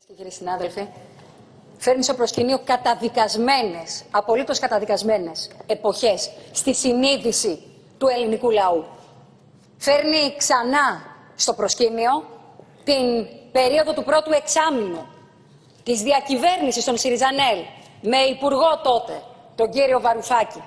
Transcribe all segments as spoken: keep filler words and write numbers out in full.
Και κύριοι συνάδελφοι, φέρνει στο προσκήνιο καταδικασμένες, απολύτως καταδικασμένες εποχές στη συνείδηση του ελληνικού λαού. Φέρνει ξανά στο προσκήνιο την περίοδο του πρώτου εξάμηνου της διακυβέρνησης των Συριζανέλ με υπουργό τότε, τον κύριο Βαρουφάκη.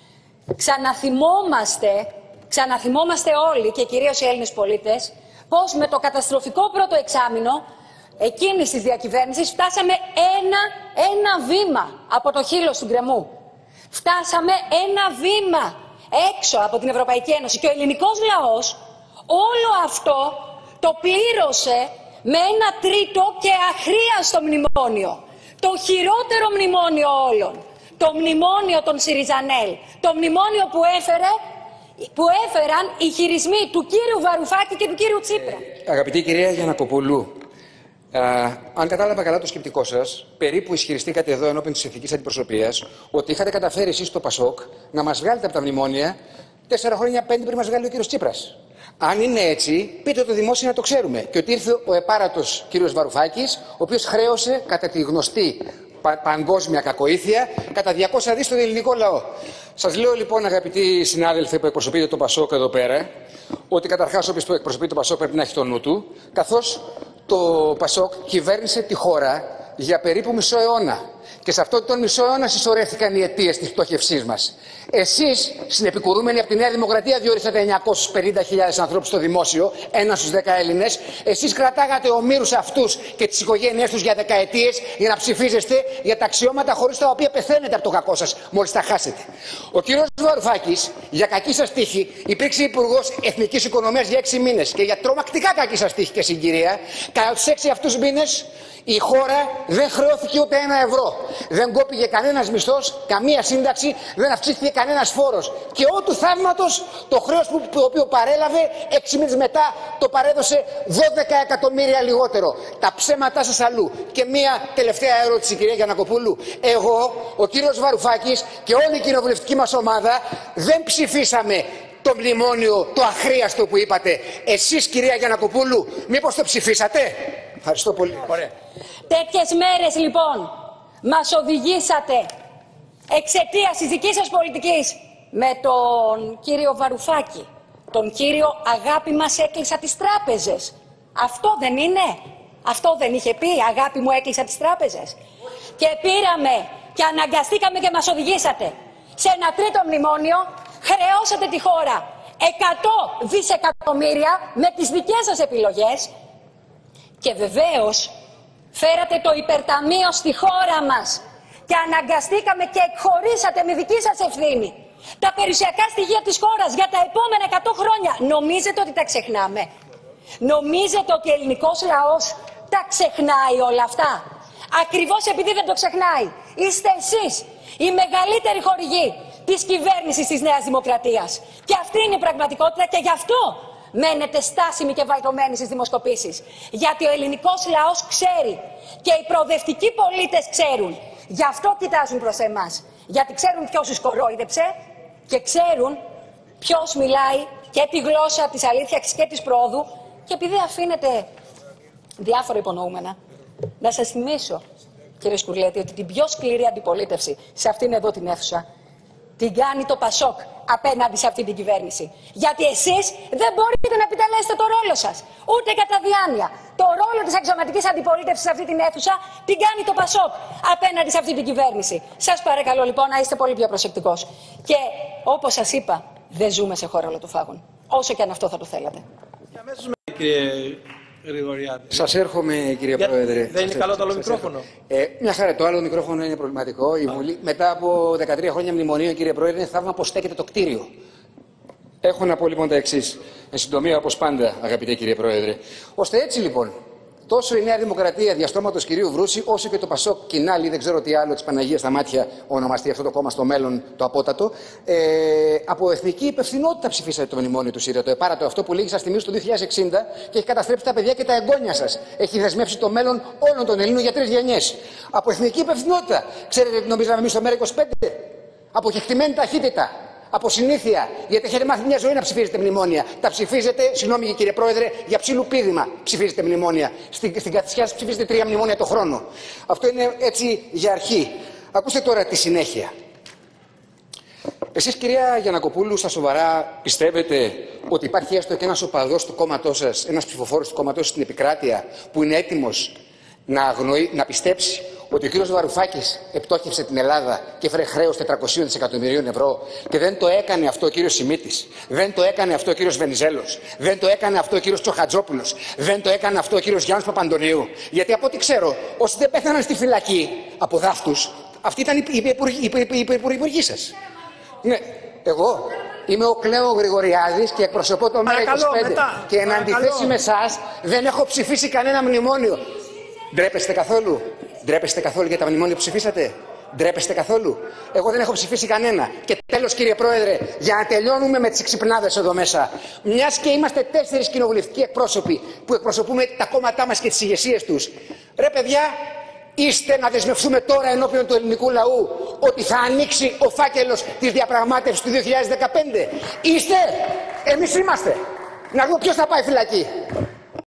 Ξαναθυμόμαστε, ξαναθυμόμαστε όλοι και κυρίως οι Έλληνες πολίτες πως με το καταστροφικό πρώτο εξάμηνο εκείνης της διακυβέρνησης φτάσαμε ένα, ένα βήμα από το χείλος του γκρεμού. Φτάσαμε ένα βήμα έξω από την Ευρωπαϊκή Ένωση και ο ελληνικός λαός όλο αυτό το πλήρωσε με ένα τρίτο και αχρίαστο μνημόνιο. Το χειρότερο μνημόνιο όλων. Το μνημόνιο των Συριζανέλ. Το μνημόνιο που έφερε που έφεραν οι χειρισμοί του κύριου Βαρουφάκη και του κύριου Τσίπρα. Ε, αγαπητή κυρία Γιαννακοπούλου, ε, αν κατάλαβα καλά το σκεπτικό σας, περίπου ισχυριστήκατε εδώ ενώπιν της ηθικής αντιπροσωπείας ότι είχατε καταφέρει εσείς στο Πασόκ να μας βγάλετε από τα μνημόνια τέσσερα χρόνια, πέντε πριν μας βγάλει ο κύριος Τσίπρας. Αν είναι έτσι, πείτε το δημόσια να το ξέρουμε. Και ότι ήρθε ο επάρατος κύριος Βαρουφάκης, ο οποίος χρέωσε κατά τη γνωστή πα παγκόσμια κακοήθεια κατά διακόσια δις στον ελληνικό λαό. Σας λέω λοιπόν, αγαπητοί συνάδελφοι που εκπροσωπείτε το Πασόκ εδώ πέρα, ότι καταρχάς όποιος εκπροσωπεί το Πασόκ πρέπει να έχει το νου του, καθώς το Πασόκ κυβέρνησε τη χώρα για περίπου μισό αιώνα. Και σε αυτόν τον μισό αιώνα συσσωρεύτηκαν οι αιτίες της πτώχευσής μας. Εσείς, συνεπικουρούμενοι από τη Νέα Δημοκρατία, διορίσατε εννιακόσιες πενήντα χιλιάδες ανθρώπους στο δημόσιο, ένα στους δέκα Έλληνες. Εσείς κρατάγατε ομήρους αυτούς και τις οικογένειές τους για δεκαετίες για να ψηφίζεστε για τα αξιώματα χωρίς τα οποία πεθαίνετε από το κακό σας μόλις τα χάσετε. Ο κύριος Βαρουφάκης, για κακή σας τύχη, υπήρξε υπουργός Εθνικής Οικονομίας για έξι μήνες και για τρομακτικά κακή σας τύχη και συγκυρία, κατά τους έξι αυτούς μήνες η χώρα δεν χρεώθηκε ούτε ένα ευρώ. Δεν κόπηκε κανένας μισθός, καμία σύνταξη, δεν αυξήθηκε κανένας φόρος. Και ό του θαύματος το χρέος που, το οποίο παρέλαβε έξι μήνες μετά το παρέδωσε δώδεκα εκατομμύρια λιγότερο. Τα ψέματά σας αλλού. Και μία τελευταία ερώτηση, κυρία Γιαννακοπούλου. Εγώ, ο κύριος Βαρουφάκης και όλη η κοινοβουλευτική μας ομάδα δεν ψηφίσαμε το μνημόνιο, το αχρίαστο που είπατε. Εσείς, κυρία Γιαννακοπούλου, μήπως το ψηφίσατε? Ευχαριστώ πολύ. Ωραία. Τέτοιες μέρες λοιπόν μας οδηγήσατε εξαιτίας της δικής σας πολιτικής με τον κύριο Βαρουφάκη, τον κύριο αγάπη μας έκλεισα τις τράπεζες. Αυτό δεν είναι? Αυτό δεν είχε πει αγάπη μου έκλεισα τις τράπεζες? Και πήραμε και αναγκαστήκαμε και μας οδηγήσατε σε ένα τρίτο μνημόνιο, χρεώσατε τη χώρα εκατό δισεκατομμύρια με τις δικές σας επιλογές. Και βεβαίως φέρατε το υπερταμείο στη χώρα μας και αναγκαστήκαμε και εκχωρήσατε με δική σας ευθύνη τα περιουσιακά στοιχεία της χώρας για τα επόμενα εκατό χρόνια. Νομίζετε ότι τα ξεχνάμε? Νομίζετε ότι ο ελληνικός λαός τα ξεχνάει όλα αυτά? Ακριβώς επειδή δεν το ξεχνάει, είστε εσείς οι μεγαλύτεροι χορηγοί της κυβέρνησης της Νέας Δημοκρατίας. Και αυτή είναι η πραγματικότητα και γι' αυτό μένετε στάσιμοι και βαλτωμένοι στις δημοσκοπήσεις. Γιατί ο ελληνικός λαός ξέρει και οι προοδευτικοί πολίτες ξέρουν. Γι' αυτό κοιτάζουν προς εμάς. Γιατί ξέρουν ποιος τους κορόιδεψε και ξέρουν ποιος μιλάει και τη γλώσσα της αλήθειας και της πρόοδου. Και επειδή αφήνετε διάφορα υπονοούμενα, να σας θυμίσω, κύριε Σκουρλέτη, ότι την πιο σκληρή αντιπολίτευση σε αυτήν εδώ την αίθουσα την κάνει το Πασόκ απέναντι σε αυτή την κυβέρνηση. Γιατί εσείς δεν μπορείτε να επιτελέσετε το ρόλο σας. Ούτε κατά διάνοια. Το ρόλο της αξιωματικής αντιπολίτευσης σε αυτή την αίθουσα την κάνει το Πασόκ απέναντι σε αυτή την κυβέρνηση. Σας παρακαλώ λοιπόν να είστε πολύ πιο προσεκτικός. Και όπως σας είπα, δεν ζούμε σε χώρα ολοτοφάγων. Όσο και αν αυτό θα το θέλατε. Σας έρχομαι, κύριε Για... Πρόεδρε. Δεν είναι καλό το άλλο μικρόφωνο? Ε, μια χαρά, το άλλο μικρόφωνο είναι προβληματικό. Η Βουλή, μετά από δεκατρία χρόνια μνημονίων, κύριε Πρόεδρε, είναι θαύμα πως στέκεται το κτίριο. Έχω να πω λοιπόν τα εξής. Εν συντομία, όπως πάντα, αγαπητέ κύριε Πρόεδρε. Ώστε έτσι λοιπόν, τόσο η Νέα Δημοκρατία διαστρώματος κυρίου Βρούση, όσο και το Πασόκ Κινάλι, δεν ξέρω τι άλλο της Παναγίας στα μάτια ονομαστεί αυτό το κόμμα στο μέλλον, το απότατο, ε, από εθνική υπευθυνότητα ψηφίσατε το μνημόνιο του ΣΥΡΙΖΑ. Το επάρατο αυτό που λίγη σας θυμίζει το δύο χιλιάδες εξήντα και έχει καταστρέψει τα παιδιά και τα εγγόνια σας. Έχει δεσμεύσει το μέλλον όλων των Ελλήνων για τρεις γενιές. Από εθνική υπευθυνότητα. Ξέρετε τι νομίζαμε εμείς στο ΜΕΡΑ είκοσι πέντε? Από κεκτημένη ταχύτητα. Από συνήθεια. Γιατί έχετε μάθει μια ζωή να ψηφίζετε μνημόνια. Τα ψηφίζετε, συγγνώμη κύριε Πρόεδρε, για ψήλου πίδημα ψηφίζετε μνημόνια. Στην, στην καθησιά σας ψηφίζετε τρία μνημόνια το χρόνο. Αυτό είναι έτσι για αρχή. Ακούστε τώρα τη συνέχεια. Εσείς, κυρία Γιαννακοπούλου, στα σοβαρά πιστεύετε ότι υπάρχει έστω και ένας οπαδός του κόμματός σας, ένας ψηφοφόρος του κόμματός σας στην επικράτεια, που είναι έτοιμος να, αγνοεί, να πιστέψει ότι ο κύριος Βαρουφάκης επτόχευσε την Ελλάδα και έφερε χρέος τετρακόσια δισεκατομμυρίων ευρώ και δεν το έκανε αυτό ο κύριος Σιμίτης, δεν το έκανε αυτό ο κύριος Βενιζέλος, δεν το έκανε αυτό ο κύριος Τσοχατζόπουλος, δεν το έκανε αυτό ο κύριος Γιάννης Παπαντονίου? Γιατί από ό,τι ξέρω, όσοι δεν πέθαναν στη φυλακή από δάφτους, αυτοί ήταν οι υπουργοί σας. Ναι, εγώ είμαι ο Κλέο Γρηγοριάδης και εκπροσωπώ το ΜΕΡΑ είκοσι πέντε. Μετά. Και εν αντιθέσει με εσάς δεν έχω ψηφίσει κανένα μνημόνιο. Ντρέπεστε καθόλου? Ντρέπεστε καθόλου για τα μνημόνια που ψηφίσατε? Ντρέπεστε καθόλου? Εγώ δεν έχω ψηφίσει κανένα. Και τέλος, κύριε Πρόεδρε, για να τελειώνουμε με τις ξυπνάδες εδώ μέσα, μιας και είμαστε τέσσερις κοινοβουλευτικοί εκπρόσωποι που εκπροσωπούμε τα κόμματά μας και τις ηγεσίες τους, ρε παιδιά, είστε να δεσμευτούμε τώρα ενώπιον του ελληνικού λαού ότι θα ανοίξει ο φάκελος της διαπραγμάτευσης του δύο χιλιάδες δεκαπέντε? Είστε? Εμείς είμαστε. Να δούμε ποιος θα πάει φυλακή.